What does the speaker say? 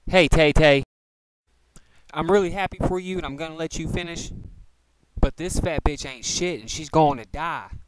Hey, Tay Tay, I'm really happy for you and I'm gonna let you finish, but this fat bitch ain't shit and she's going to die.